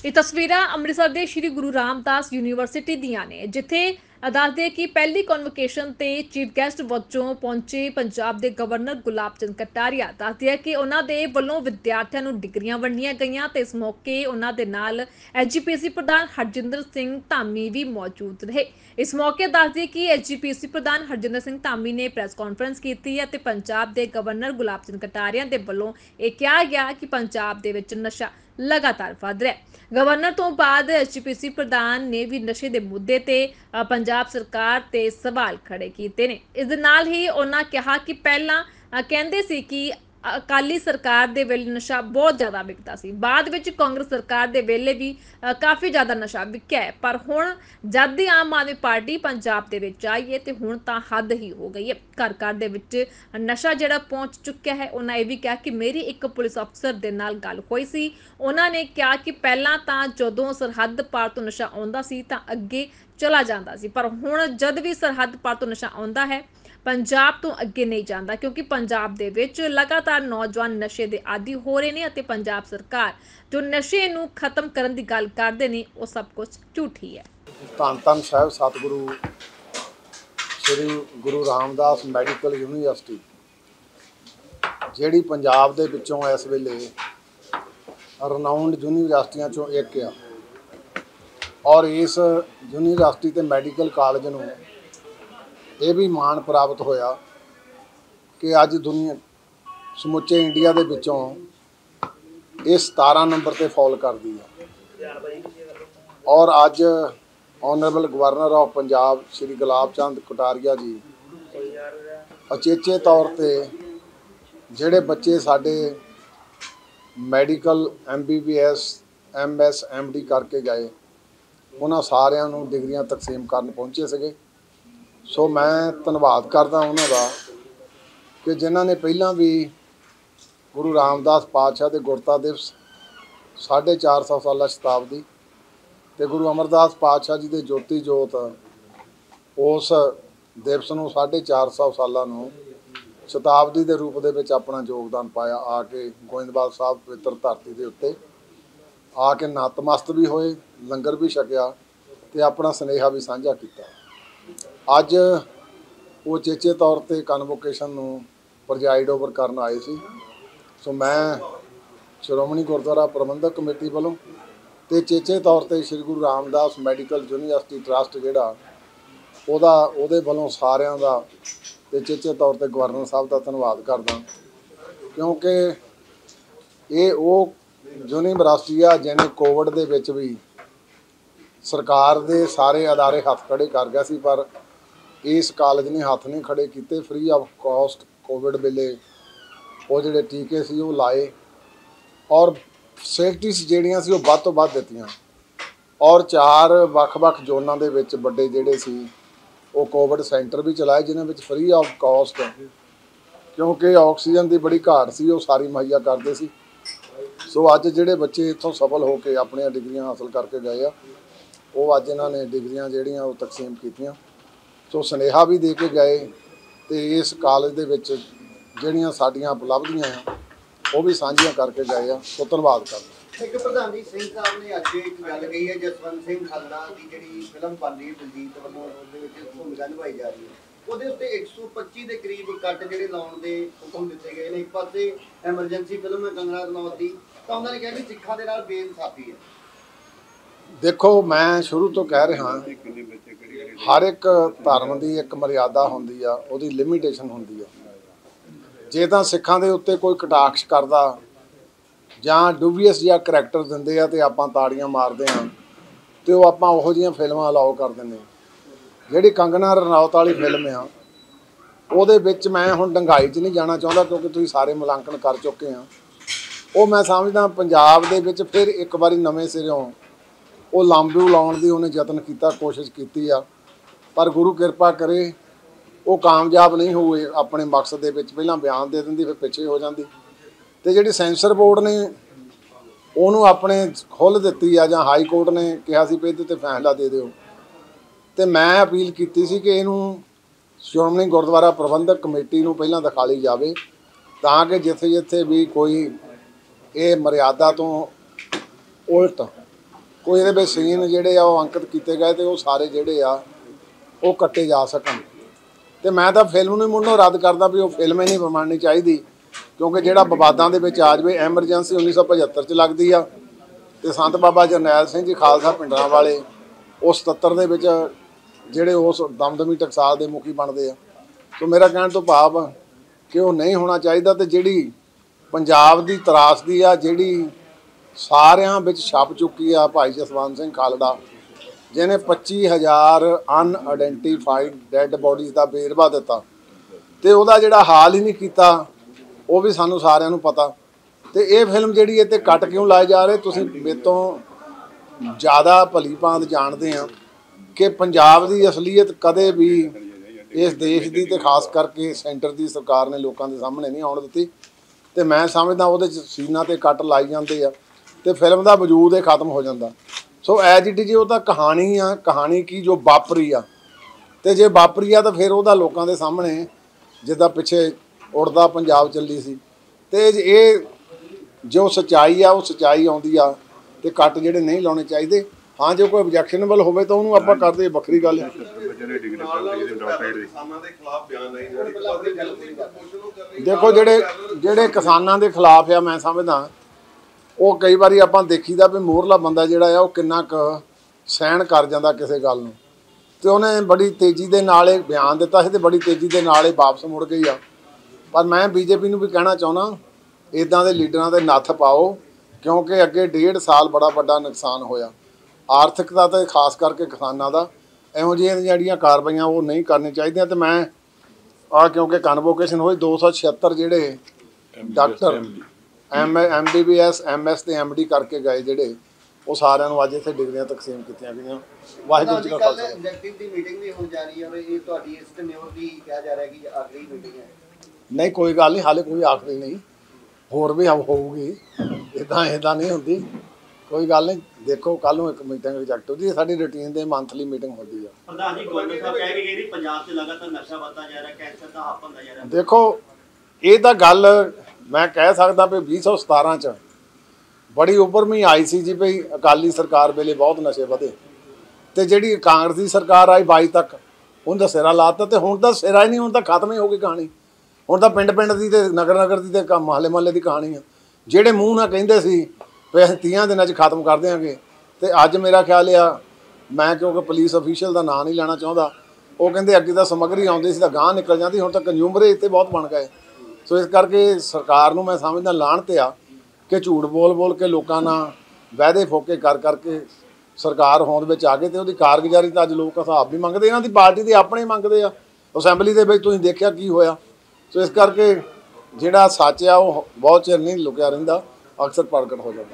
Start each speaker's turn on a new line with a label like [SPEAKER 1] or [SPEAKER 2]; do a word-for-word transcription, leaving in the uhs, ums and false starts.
[SPEAKER 1] ਇਹ ਤਸਵੀਰਾਂ ਅੰਮ੍ਰਿਤਸਰ ਦੇ ਸ਼੍ਰੀ ਗੁਰੂ ਰਾਮਦਾਸ ਯੂਨੀਵਰਸਿਟੀ ਦੀਆਂ ਨੇ, ਜਿੱਥੇ ਦੱਸਦੇ ਕਿ ਪਹਿਲੀ ਕਨਵੋਕੇਸ਼ਨ ਤੇ ਚੀਫ ਗੈਸਟ ਵਜੋਂ ਪਹੁੰਚੇ ਪੰਜਾਬ ਦੇ ਗਵਰਨਰ ਗੁਲਾਬ ਚੰਦ ਕਟਾਰੀਆ। ਦੱਸਦੇ ਕਿ ਉਹਨਾਂ ਦੇ ਵੱਲੋਂ ਵਿਦਿਆਰਥੀਆਂ ਨੂੰ ਡਿਗਰੀਆਂ ਵੰਡੀਆਂ ਗਈਆਂ ਤੇ ਇਸ ਮੌਕੇ ਉਹਨਾਂ ਦੇ ਨਾਲ ਐਸਜੀਪੀਸੀ ਪ੍ਰਧਾਨ ਹਰਜਿੰਦਰ ਸਿੰਘ ਧਾਮੀ ਵੀ ਮੌਜੂਦ ਰਹੇ। ਇਸ ਮੌਕੇ ਦੱਸਦੇ ਕਿ ਐਸਜੀਪੀਸੀ ਪ੍ਰਧਾਨ ਹਰਜਿੰਦਰ ਸਿੰਘ ਧਾਮੀ ਨੇ ਪ੍ਰੈਸ ਕਾਨਫਰੰਸ ਕੀਤੀ ਅਤੇ ਪੰਜਾਬ ਦੇ ਗਵਰਨਰ ਗੁਲਾਬ ਚੰਦ ਕਟਾਰੀਆ ਦੇ ਵੱਲੋਂ ਇਹ ਕਿਹਾ ਗਿਆ ਕਿ ਪੰਜਾਬ ਦੇ ਵਿੱਚ ਨਸ਼ਾ लगातार वध रहा है। गवर्नर तो बाद एसजीपीसी प्रधान ने भी नशे के मुद्दे ते पंजाब सरकार ते सवाल खड़े किए ने। इस दे नाल ही उन्होंने कहा कि पहला कहते सी कि अकाली सरकार दे वेले नशा बहुत ज़्यादा विकता सी, बाद विच कांग्रेस सरकार दे वेले भी काफ़ी ज़्यादा नशा विकिया है, पर हुण जद दी आम आदमी पार्टी पंजाब दे विच आई है तो हुण तां हद ही हो गई है। घर घर दे विच नशा जिहड़ा पहुंच चुक्या है। उन्होंने यह भी कहा कि मेरी एक पुलिस अफसर दे नाल गल होई सी। उन्होंने कहा कि पहलां तां जदों सरहद पार तो नशा आउंदा सी तां अगे चला जाता सी, पर हुण जद भी सरहद पार तो नशा आउंदा है पंजाब तो अगे नहीं जाता, क्योंकि पंजाब दे विच लगातार नौजवान नशे दे आदी हो रहे हैं और पंजाब सरकार जो नशे नूं खत्म करन दी गल करदे ने वो सब कुछ झूठी है।
[SPEAKER 2] धन धन साहिब सतगुरु श्री गुरु रामदास मैडिकल यूनीवर्सिटी जिहड़ी पंजाब दे विचों इस वेले रनाउंड यूनीवर्सिटियां चों एक आ, और इस यूनीवर्सिटी ते मैडिकल कॉलेज नूं ये भी माण प्राप्त होया कि अज दुनिया समुचे इंडिया दे विचों ये सतारा नंबर ते फॉल करदी है। और अज honourable governor of Punjab Shri Gulab Chand Kataria ji अचेचे तौर ते जिहड़े बच्चे साडे medical M B B S M S M D करके गए उन्हां सारियां नूं डिग्रियां तकसीम करन पहुंचे सीगे। सो मैं धन्नवाद करदा उन्हां दा कि जिन्हां ने पहलां भी गुरु रामदास पातशाह दे गुरता दिवस साढ़े चार सौ साला शताब्दी ते गुरु अमरदास पातशाह जी दे ज्योति जोत उस दिवस नूं साढ़े चार सौ सालां नूं शताब्दी के रूप दे विच अपना योगदान पाया। आके गोइंदवाल साहब पवित्र धरती के उत्ते आके नतमस्त भी होए, लंगर भी छकिया ते अपना सुनेहा भी साझा किया। अज वो चेचे तौर पर कन्वोकेशन नूं प्रजाइड ओवर करन आए सी। सो मैं श्रोमणी गुरुद्वारा प्रबंधक कमेटी वालों ते चेचे तौर पर श्री गुरु रामदास मैडिकल यूनीवर्सिटी ट्रस्ट जिहड़ा ओहदा ओहदे वालों सारियां दा ते चेचे तौर पर गवर्नर साहब का धन्नवाद करदा, क्योंकि ये वो यूनीवर्सिटी आ जिहने कोविड दे विच भी सरकार दे सारे अदारे हथ खड़े कर गया सी, पर इस कॉलेज ने हथ नहीं खड़े किए। फ्री ऑफ कॉस्ट कोविड वेले वो जिहड़े टीके सी वो लाए और फैसिलिटीज जिहड़ियां सी वो वध तो वध दित्तियां, और चार वख-वख जोनां दे विच वड्डे जिहड़े सी वो कोविड सेंटर भी चलाए जिन्हां विच फ्री ऑफ कॉस्ट, क्योंकि ऑक्सीजन की बड़ी घाट सी वो सारी मुहैया करते सी। सो अज जिहड़े बच्चे इत्थों सफल होकर अपनी डिग्रियां हासिल करके गए आ वो अज इन्हां ने डिग्रियां जिहड़ियां वो तकसीम कीतियां। सो सुनेहा भी दे के गए तो इस कॉलेज दे विच जिहड़ियां साडीआं उपलब्धियां आ वो भी साझियां करके गए आ। सो धन्नवाद करदा।
[SPEAKER 3] एक प्रधान जी सिंह साहब ने अज एक गल कही है, जसवंत सिंह खालड़ा की जिहड़ी फिल्म बन रही है दिलजीत वल्लों उहदे विच भूमिका निभाई जा रही है, उहदे उत्ते एक सौ पच्ची के करीब कट जिहड़े लाउण दे हुकम दिते गए ने। एक पासे एमरजेंसी फिल्म है कंगना रनौत दी, तां उन्हां ने कहा कि सिखां दे नाल बेइंसाफी है।
[SPEAKER 2] देखो मैं शुरू तो कह रहा हर एक धर्म की एक मर्यादा होंदी आ, उहदी लिमिटेशन होंदी आ। जे तां सिखां दे उत्ते कोई कटाक्ष करदा जां डूबीअस जिहा करैक्टर दिंदे आ ते आपां ताड़ियां मारदे आ ते ओह आपां उहो जिहियां फिल्मां अलाउ कर दिंदे। जिहड़ी कंगना रनौत वाली फिल्म आ ਉਹਦੇ ਵਿੱਚ मैं हुण डंगाई च नहीं जाना चाहुंदा, क्योंकि तुसीं सारे मुलांकन कर चुके हैं। ਉਹ मैं समझदा पंजाब दे विच फिर एक बारी नवें सिरों ਉਹ ਲਾਂਬੂ ਲਾਉਣ ਦੀ ਉਹਨੇ ਯਤਨ ਕੀਤਾ, ਕੋਸ਼ਿਸ਼ ਕੀਤੀ ਆ, पर गुरु किरपा करे वो कामयाब नहीं हुए अपने मकसद दे विच। पहलां बयान दे दिंदी फिर पिछे हो जाती, तो जिहड़ी सेंसर बोर्ड ने ਉਹਨੂੰ अपने खुल दित्ती आ जां हाई कोर्ट ने कहा सी भी इहदे ते फैसला दे दिओ। तो मैं अपील की सी कि इहनूं श्रोमणी गुरुद्वारा प्रबंधक कमेटी नूं पहलां दिखाली जावे, तां कि जिथे जिथे भी कोई ये मर्यादा तो उल्ट ਕੋਈ ਇਹਦੇ ਵਿੱਚ ਸੀਨ ਜਿਹੜੇ ਆ ਉਹ ਅੰਕਿਤ ਕੀਤੇ ਗਏ ਤੇ ਉਹ ਸਾਰੇ ਜਿਹੜੇ ਆ ਉਹ ਕੱਟੇ ਜਾ ਸਕਣ। ਤੇ ਮੈਂ ਤਾਂ ਫਿਲਮ ਨੂੰ ਮੁੰਨੋਂ ਰੱਦ ਕਰਦਾ ਵੀ ਉਹ ਫਿਲਮ ਹੀ ਨਹੀਂ ਬਣਨੀ ਚਾਹੀਦੀ, ਕਿਉਂਕਿ ਜਿਹੜਾ ਵਿਵਾਦਾਂ ਦੇ ਵਿੱਚ ਆ ਜਾਵੇ। ਐਮਰਜੈਂਸੀ ਉੱਨੀ ਸੌ ਪਝੱਤਰ 'ਚ ਲੱਗਦੀ ਆ ਤੇ ਸੰਤ ਬਾਬਾ ਜਰਨੈਲ ਸਿੰਘ ਜੀ ਖਾਲਸਾ ਪਿੰਡਰਾਂ ਵਾਲੇ ਉਹ ਸਤੱਤਰ ਦੇ ਵਿੱਚ ਜਿਹੜੇ ਉਸ ਦਮਦਮੀ ਟਕਸਾਲ ਦੇ ਮੁਖੀ ਬਣਦੇ ਆ। ਸੋ ਮੇਰਾ ਕਹਿਣ ਤੋਂ ਭਾਵ ਕਿ ਉਹ ਨਹੀਂ ਹੋਣਾ ਚਾਹੀਦਾ। ਤੇ ਜਿਹੜੀ ਪੰਜਾਬ ਦੀ ਤਰਾਸਦੀ ਆ, ਜਿਹੜੀ ਸਾਰਿਆਂ ਵਿੱਚ ਛਪ ਚੁੱਕੀ ਆ, ਭਾਈ ਜਸਵੰਤ ਸਿੰਘ ਖਾਲੜਾ ਜਿਹਨੇ ਪੱਚੀ ਹਜ਼ਾਰ ਅਨਆਇਡੈਂਟੀਫਾਈਡ ਡੈੱਡ ਬੋਡੀਜ਼ ਦਾ ਵੇਰਵਾ ਦਿੱਤਾ ਤੇ ਉਹਦਾ ਜਿਹੜਾ ਹਾਲ ਹੀ ਨਹੀਂ ਕੀਤਾ, ਉਹ ਵੀ ਸਾਨੂੰ ਸਾਰਿਆਂ ਨੂੰ ਪਤਾ। ਤੇ ਇਹ ਫਿਲਮ ਜਿਹੜੀ ਇਹ 'ਤੇ ਕੱਟ ਕਿਉਂ ਲਾਏ ਜਾ ਰਹੇ, ਤੁਸੀਂ ਮੇਰੇ ਤੋਂ ਜ਼ਿਆਦਾ ਭਲੀ ਭਾਂਤ ਜਾਣਦੇ ਆ ਕਿ ਪੰਜਾਬ ਦੀ ਅਸਲੀਅਤ ਕਦੇ ਵੀ ਇਸ ਦੇਸ਼ ਦੀ ਤੇ ਖਾਸ ਕਰਕੇ ਸੈਂਟਰ ਦੀ ਸਰਕਾਰ ਨੇ ਲੋਕਾਂ ਦੇ ਸਾਹਮਣੇ ਨਹੀਂ ਆਉਣ ਦਿੱਤੀ। ਤੇ ਮੈਂ ਸਮਝਦਾ ਉਹਦੇ 'ਚ ਸੀਨਾਂ 'ਤੇ ਕੱਟ ਲਾਈ ਜਾਂਦੇ ਆ ਤੇ ਫਿਲਮ ਦਾ ਵਜੂਦ ਇਹ ਖਤਮ ਹੋ ਜਾਂਦਾ। ਸੋ ਐਜ ਇਟ ਇਜ਼ ਉਹ ਤਾਂ ਕਹਾਣੀ ਆ, ਕਹਾਣੀ ਕੀ ਜੋ ਵਾਪਰੀ ਆ, ਤੇ ਜੇ ਵਾਪਰੀ ਆ ਤਾਂ ਫਿਰ ਉਹਦਾ ਲੋਕਾਂ ਦੇ ਸਾਹਮਣੇ ਜਿੱਦਾਂ ਪਿੱਛੇ ਉੜਦਾ ਪੰਜਾਬ ਚੱਲੀ ਸੀ। ਤੇ ਇਹ ਜੋ ਸੱਚਾਈ ਆ ਉਹ ਸੱਚਾਈ ਆਉਂਦੀ ਆ ਤੇ ਕੱਟ ਜਿਹੜੇ ਨਹੀਂ ਲਾਉਣੇ ਚਾਹੀਦੇ। ਹਾਂ ਜੇ ਕੋਈ ਆਬਜੈਕਸ਼ਨੇਬਲ ਹੋਵੇ ਤਾਂ ਉਹਨੂੰ ਆਪਾਂ ਕਰਦੇ, ਵੱਖਰੀ ਗੱਲ ਹੈ। ਦੇਖੋ ਜਿਹੜੇ ਜਿਹੜੇ ਕਿਸਾਨਾਂ ਦੇ ਖਿਲਾਫ ਆ, ਮੈਂ ਸਮਝਦਾ ਉਹ ਕਈ ਵਾਰੀ ਆਪਾਂ ਦੇਖੀਦਾ ਵੀ ਮੋਹਰਲਾ ਬੰਦਾ ਜਿਹੜਾ ਆ ਉਹ ਕਿੰਨਾ ਕੁ ਸਹਿਣ ਕਰ ਜਾਂਦਾ ਕਿਸੇ ਗੱਲ ਨੂੰ। ਤੇ ਉਹਨੇ ਬੜੀ ਤੇਜ਼ੀ ਦੇ ਨਾਲ ਇਹ ਬਿਆਨ ਦਿੱਤਾ ਸੀ ਤੇ ਬੜੀ ਤੇਜ਼ੀ ਦੇ ਨਾਲ ਇਹ ਵਾਪਸ ਮੁੜ ਗਈ ਆ। ਪਰ ਮੈਂ ਬੀਜੇਪੀ ਨੂੰ ਵੀ ਕਹਿਣਾ ਚਾਹੁੰਦਾ, ਇੱਦਾਂ ਦੇ ਲੀਡਰਾਂ ਦੇ ਨੱਥ ਪਾਓ, ਕਿਉਂਕਿ ਅੱਗੇ ਡੇਢ ਸਾਲ ਬੜਾ ਵੱਡਾ ਨੁਕਸਾਨ ਹੋਇਆ ਆਰਥਿਕਤਾ ਤੇ ਖਾਸ ਕਰਕੇ ਕਿਸਾਨਾਂ ਦਾ। ਇਹੋ ਜਿਹੀਆਂ ਜਿਹੜੀਆਂ ਕਾਰਵਾਈਆਂ ਉਹ ਨਹੀਂ ਕਰਨੀਆਂ ਚਾਹੀਦੀਆਂ। ਤੇ ਮੈਂ ਆ ਕਿਉਂਕਿ ਕਨਵੋਕੇਸ਼ਨ ਹੋਈ ਦੋ ਸੌ ਛਿਹੱਤਰ ਜਿਹੜੇ doctor M M B B S M S ਤੇ ਐਮ ਡੀ ਕਰਕੇ ਗਏ ਜਿਹੜੇ, ਉਹ ਸਾਰਿਆਂ ਨੂੰ ਅੱਜ ਇੱਥੇ ਡਿਗਰੀਆਂ ਤਕਸੀਮ ਕੀਤੀਆਂ ਗਈਆਂ। ਵਾਹਿਗੁਰੂ ਜੀ ਕਾ ਖਾਲਸਾ।
[SPEAKER 3] ਐਗਜ਼ੈਕਟਿਵ ਦੀ ਮੀਟਿੰਗ ਵੀ ਹੋਣ ਜਾ ਰਹੀ ਹੈ, ਇਹ ਤੁਹਾਡੀ ਇਸ ਟੈਨਿਓਰ ਦੀ ਕਿਹਾ ਜਾ ਰਿਹਾ ਕਿ ਆਖਰੀ ਮੀਟਿੰਗ ਹੈ।
[SPEAKER 2] ਨਹੀਂ ਕੋਈ ਗੱਲ ਨਹੀਂ, ਹਾਲੇ ਕੋਈ ਆਖਰੀ ਨਹੀਂ, ਹੋਰ ਵੀ ਹੋਊਗੀ। ਇੱਦਾਂ ਇੱਦਾਂ ਨਹੀਂ ਹੁੰਦੀ, ਕੋਈ ਗੱਲ ਨਹੀਂ। ਦੇਖੋ ਕੱਲ ਨੂੰ ਇੱਕ ਮੀਟਿੰਗ ਐਗਜ਼ੈਕਟਿਵ ਦੀ, ਸਾਡੀ ਰੂਟੀਨ ਦੇ ਮੰਥਲੀ ਮੀਟਿੰਗ ਹੁੰਦੀ ਆ।
[SPEAKER 4] ਪ੍ਰਧਾਨ ਜੀ ਗਵਰਨਰ ਸਾਹਿਬ ਕਹਿ ਰਹੇ ਕਿ ਪੰਜਾਬ 'ਚ ਲਗਾਤਾਰ ਨਸ਼ਾ ਵੱਧਦਾ ਜਾ ਰਿਹਾ, ਕੈਂਸਰ ਦਾ ਹਾਪ ਹੁੰਦਾ ਜਾ ਰਿਹਾ।
[SPEAKER 2] ਦੇਖੋ ਇਹ ਤਾਂ ਗੱਲ ਮੈਂ ਕਹਿ ਸਕਦਾ ਵੀ ਵੀਹ ਸੌ ਸਤਾਰਾਂ 'ਚ ਬੜੀ ਉੱਭਰਵੀਂ ਆਈ ਸੀ ਜੀ ਵੀ ਅਕਾਲੀ ਸਰਕਾਰ ਵੇਲੇ ਬਹੁਤ ਨਸ਼ੇ ਵਧੇ, ਤੇ ਜਿਹੜੀ ਕਾਂਗਰਸ ਦੀ ਸਰਕਾਰ ਆਈ ਬਾਈ ਤੱਕ ਉਹਦਾ ਸਿਰਾ ਲਾਤਾ। ਤੇ ਹੁਣ ਤਾਂ ਸਿਰਾ ਹੀ ਨਹੀਂ, ਹੁਣ ਤਾਂ ਖਤਮ ਹੀ ਹੋ ਗਈ ਕਹਾਣੀ। ਹੁਣ ਤਾਂ ਪਿੰਡ ਪਿੰਡ ਦੀ ਤੇ ਨਗਰ ਨਗਰ ਦੀ ਤੇ ਮਹੱਲੇ ਮਹੱਲੇ ਦੀ ਕਹਾਣੀ ਆ। ਜਿਹੜੇ ਮੂੰਹ ਨਾਲ ਕਹਿੰਦੇ ਸੀ ਵੀ ਅਸੀਂ ਤੀਹਾਂ ਦਿਨਾਂ 'ਚ ਖਤਮ ਕਰ ਦਿਆਂਗੇ, ਤੇ ਅੱਜ ਮੇਰਾ ਖਿਆਲ ਆ, ਮੈਂ ਕਿਉਂਕਿ ਪੁਲਿਸ ਅਫੀਸ਼ੀਅਲ ਦਾ ਨਾਂ ਨਹੀਂ ਲੈਣਾ ਚਾਹੁੰਦਾ, ਉਹ ਕਹਿੰਦੇ ਅੱਗੇ ਤਾਂ ਸਮੱਗਰੀ ਆਉਂਦੀ ਸੀ ਤਾਂ ਗਾਂਹ ਨਿਕਲ ਜਾਂਦੀ, ਹੁਣ ਤਾਂ ਕੰਜ਼ਿਊਮਰੇ ਇੱਥੇ ਬਹੁਤ ਬਣ ਗਏ। ਸੋ ਇਸ ਕਰਕੇ ਸਰਕਾਰ ਨੂੰ ਮੈਂ ਸਮਝਦਾ ਲਾਹਨਤ ਆ ਕਿ ਝੂਠ ਬੋਲ ਬੋਲ ਕੇ ਲੋਕਾਂ ਨਾਲ ਵਾਅਦੇ ਫੋਕੇ ਕਰ ਕਰਕੇ ਸਰਕਾਰ ਹੋਂਦ ਵਿੱਚ ਆ ਗਏ, ਤੇ ਉਹਦੀ ਕਾਰਗੁਜ਼ਾਰੀ ਤਾਂ ਅੱਜ ਲੋਕ ਹਿਸਾਬ ਵੀ ਮੰਗਦੇ, ਇਹਨਾਂ ਦੀ ਪਾਰਟੀ ਦੇ ਆਪਣੇ ਮੰਗਦੇ ਆ। ਅਸੈਂਬਲੀ ਦੇ ਵਿੱਚ ਤੁਸੀਂ ਦੇਖਿਆ ਕੀ ਹੋਇਆ। ਸੋ ਇਸ ਕਰਕੇ ਜਿਹੜਾ ਸੱਚ ਆ ਉਹ ਬਹੁਤ ਚਿਰ ਨਹੀਂ ਲੁਕਿਆ ਰਹਿੰਦਾ, ਅਕਸਰ ਪ੍ਰਗਟ ਹੋ ਜਾਂਦਾ।